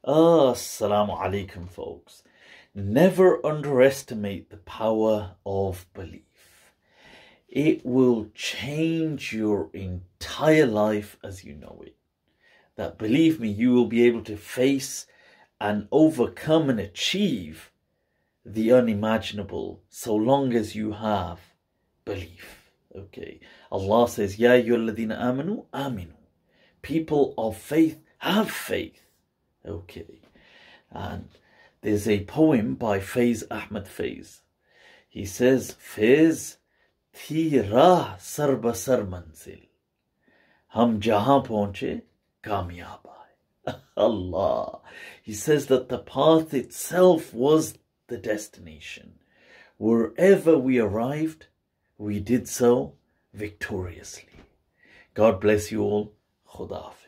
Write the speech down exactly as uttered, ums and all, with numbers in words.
Assalamu alaikum, folks. Never underestimate the power of belief. It will change your entire life as you know it. That, believe me, you will be able to face and overcome and achieve the unimaginable so long as you have belief. Okay. Allah says, Ya ayyuhalladhina amanu, aminu. People of faith have faith. Okay. And there's a poem by Faiz Ahmed Faiz. He says, Faiz, thi rah sarba sar manzil. Hum jahan pahunche, kamyab aaye. Allah. He says that the path itself was the destination. Wherever we arrived, we did so victoriously. God bless you all. Khuda Hafiz.